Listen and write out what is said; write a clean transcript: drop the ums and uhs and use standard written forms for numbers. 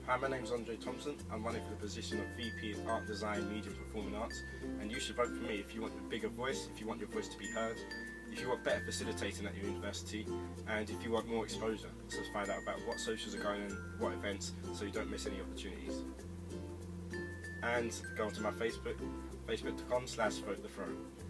Hi, my name is Thompson. I'm running for the position of VP of Art, Design, Media and Performing Arts, and you should vote for me if you want a bigger voice, if you want your voice to be heard, if you want better facilitating at your university, and if you want more exposure, so find out about what socials are going on, what events, so you don't miss any opportunities. And go onto my Facebook, facebook.com/votethethrone.